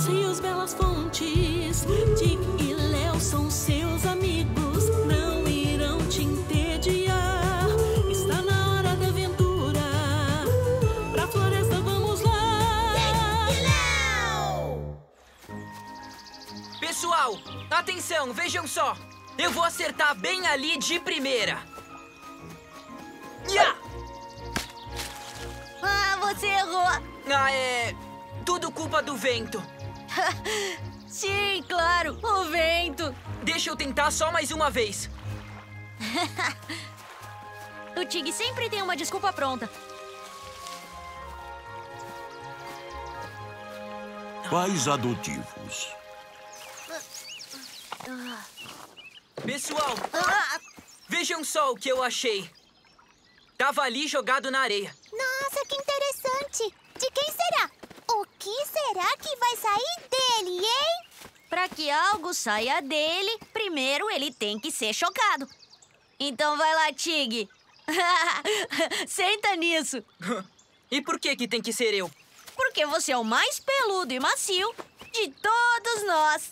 rios, belas fontes. Tig e Léo são seus amigos, não irão te entediar. Está na hora da aventura, pra floresta vamos lá. Tig e Léo! Pessoal, atenção, vejam só. Eu vou acertar bem ali de primeira. Yeah! Ah, você errou! Ah, é... tudo culpa do vento. Sim, claro, o vento! Deixa eu tentar só mais uma vez. O Tig sempre tem uma desculpa pronta. Pais adotivos. Pessoal, vejam só o que eu achei. Tava ali jogado na areia. Nossa, que interessante! De quem será? O que será que vai sair dele, hein? Pra que algo saia dele, primeiro ele tem que ser chocado. Então vai lá, Tig. Senta nisso. E por que tem que ser eu? Porque você é o mais peludo e macio de todos nós.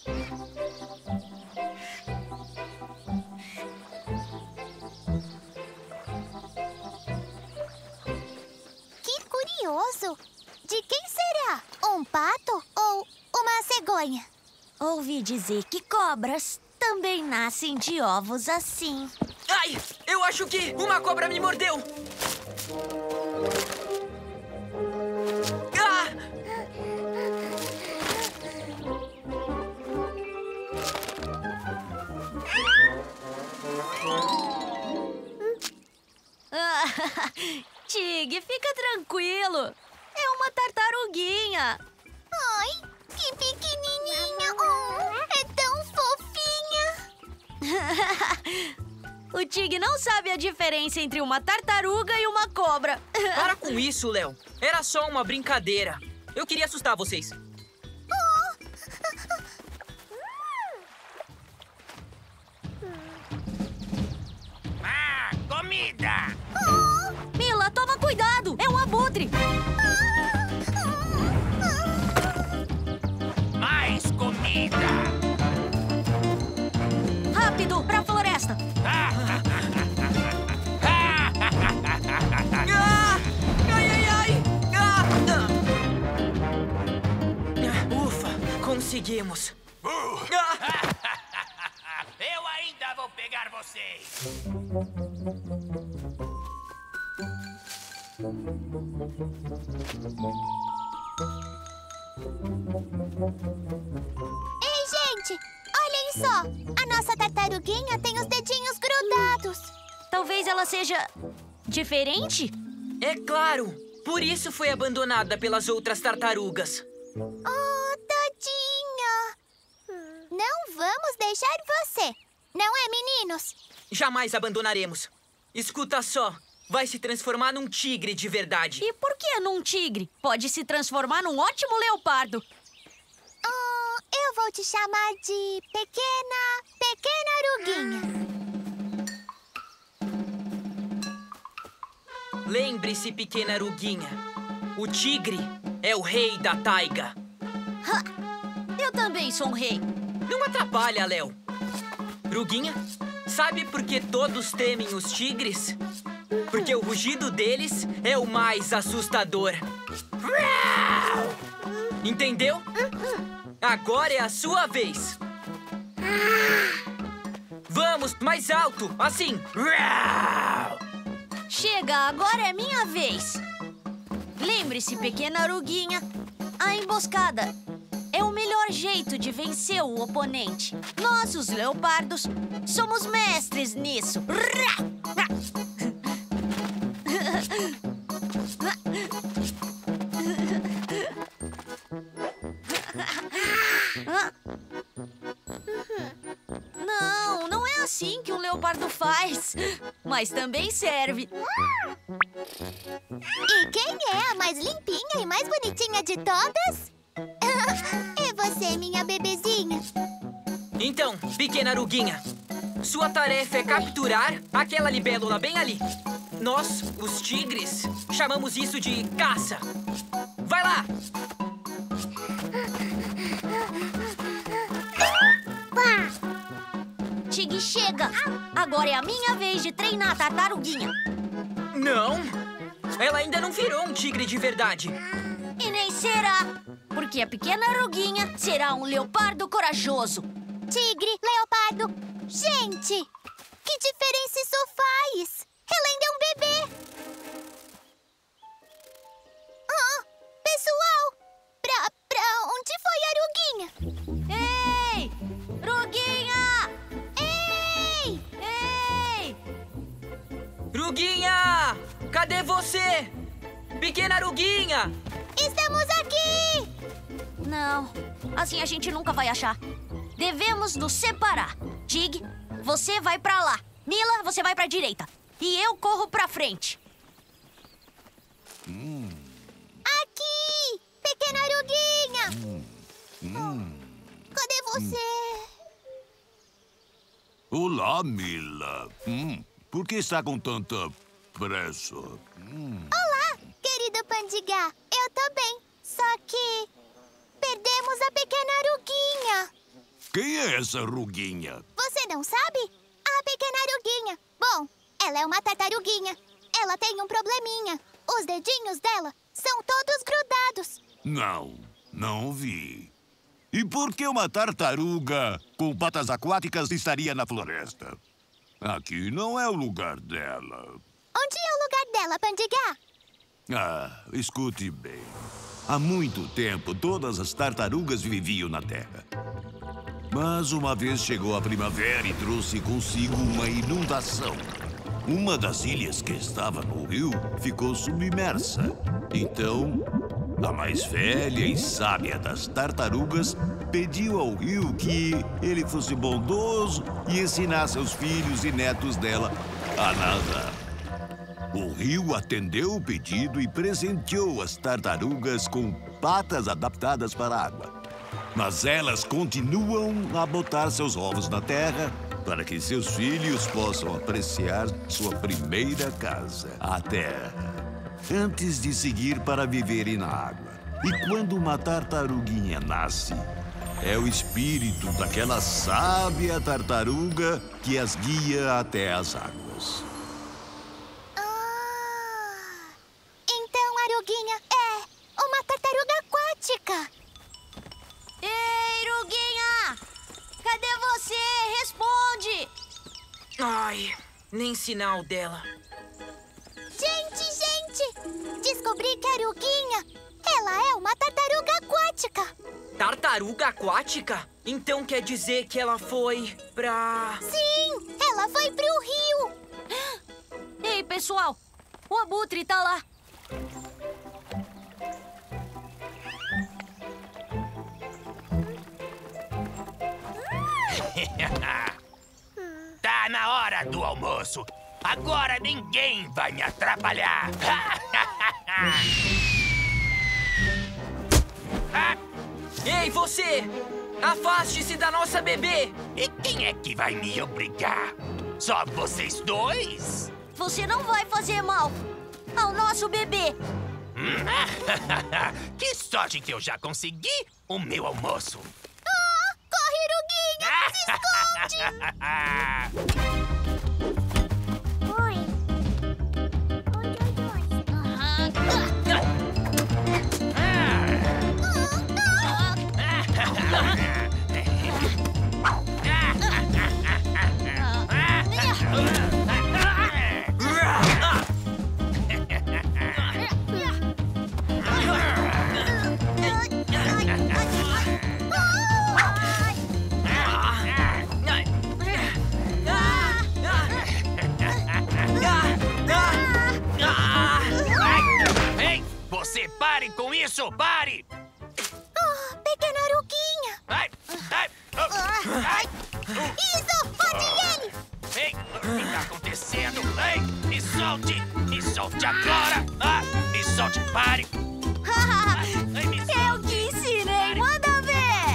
Que curioso! De quem será? Um pato ou uma cegonha? Ouvi dizer que cobras também nascem de ovos assim. Ai, eu acho que uma cobra me mordeu. Ah! Tig, fica tranquilo. É uma tartaruguinha. Ai, que pequenininha! Oh, é tão fofinha! O Tig não sabe a diferença entre uma tartaruga e uma cobra. Para com isso, Léo. Era só uma brincadeira. Eu queria assustar vocês. Comida! Mila, toma cuidado! É um abutre! Mais comida! Rápido, pra floresta! Ah! Ai, ai, ai! Ufa, conseguimos. Eu ainda vou pegar vocês! Ei, gente! Olhem só! A nossa tartaruguinha tem os dedinhos grudados. Talvez ela seja diferente? É claro! Por isso foi abandonada pelas outras tartarugas. Oh, tadinha! Não vamos deixar você. Não é, meninos? Jamais abandonaremos. Escuta só. Vai se transformar num tigre de verdade. E por que num tigre? Pode se transformar num ótimo leopardo. Eu vou te chamar de Pequena Aruguinha. Lembre-se, pequena aruguinha. O tigre é o rei da taiga. Eu também sou um rei. Não atrapalha, Léo. Ruguinha, sabe por que todos temem os tigres? Porque o rugido deles é o mais assustador. Entendeu? Agora é a sua vez. Vamos, mais alto, assim. Chega, agora é minha vez. Lembre-se, pequena aruguinha, a emboscada é o melhor jeito de vencer o oponente. Nós, os leopardos, somos mestres nisso. Não é assim que um leopardo faz, mas também serve. E quem é a mais limpinha e mais bonitinha de todas? É você, minha bebezinha. Então, pequena aruguinha, sua tarefa é capturar aquela libélula bem ali. Nós, os tigres, chamamos isso de caça. Vai lá! Chega! Agora é a minha vez de treinar a tartaruguinha. Não! Ela ainda não virou um tigre de verdade. E nem será, porque a pequena Aruguinha será um leopardo corajoso. Tigre, leopardo. Gente, que diferença isso faz? Ela ainda é um bebê. Pessoal, pra onde foi a Aruguinha? Ei! Ruguinha! Ei! Ei! Ruguinha! Cadê você? Pequena Ruguinha! Estamos aqui! Não, assim a gente nunca vai achar. Devemos nos separar. Tig, você vai pra lá. Mila, você vai pra direita. E eu corro pra frente. Aqui! Pequena Aruguinha! Cadê você? Olá, Mila. Por que está com tanta pressa? Olá, querido Pandigá. Eu tô bem. Só que perdemos a pequena Aruguinha. Quem é essa Ruguinha? Você não sabe? A pequena Aruguinha. Bom, ela é uma tartaruguinha. Ela tem um probleminha. Os dedinhos dela são todos grudados. Não vi. E por que uma tartaruga com patas aquáticas estaria na floresta? Aqui não é o lugar dela. Onde é o lugar dela, Pandigá? Escute bem. Há muito tempo, todas as tartarugas viviam na Terra. Mas uma vez chegou a primavera e trouxe consigo uma inundação. Uma das ilhas que estava no rio ficou submersa. Então, a mais velha e sábia das tartarugas pediu ao rio que ele fosse bondoso e ensinasse aos filhos e netos dela a nadar. O rio atendeu o pedido e presenteou as tartarugas com patas adaptadas para a água. Mas elas continuam a botar seus ovos na terra para que seus filhos possam apreciar sua primeira casa, a terra, antes de seguir para viverem na água. E quando uma tartaruguinha nasce, é o espírito daquela sábia tartaruga que as guia até as águas. Então a Aruguinha é uma tartaruga aquática. Ei, Ruguinha! Cadê você? Responde! Ai, nem sinal dela. Gente! Descobri que a Aruguinha, ela é uma tartaruga aquática. Tartaruga aquática? Então quer dizer que ela foi pra... Sim, ela foi pro rio. Ei, pessoal! O abutre tá lá. Tá na hora do almoço. Agora ninguém vai me atrapalhar. Ei, você! Afaste-se da nossa bebê! E quem é que vai me obrigar? Só vocês dois? Você não vai fazer mal ao nosso bebê. Que sorte que eu já consegui o meu almoço. Corre, Aruguinha! Oi. Ei, você pare com isso, pare! Pequena Aruguinha! Ai, ai, ai. Isso! Pode ele! Ei, o que tá acontecendo? Ei, me solte agora! Me solte, pare! Ei, me solte. Eu que ensinei, manda ver!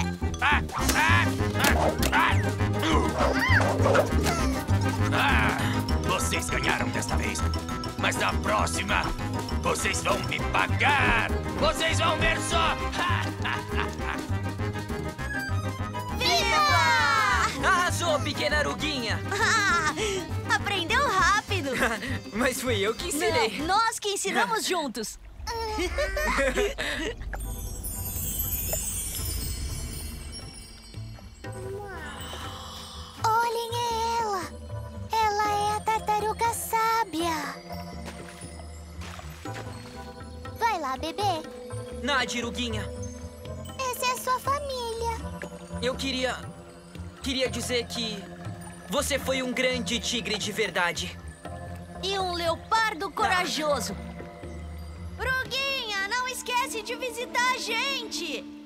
Vocês ganharam desta vez, mas na próxima vocês vão me pagar! Vocês vão ver só! Viva! Arrasou, pequena Aruguinha. Aprendeu rápido. Mas fui eu que ensinei. Não, nós que ensinamos juntos. Olhem ela! Ela é a tartaruga sábia. Vai lá, bebê. Nade, Aruguinha. Essa é a sua família. Eu queria dizer que você foi um grande tigre de verdade. E um leopardo corajoso. Ruguinha, não esquece de visitar a gente.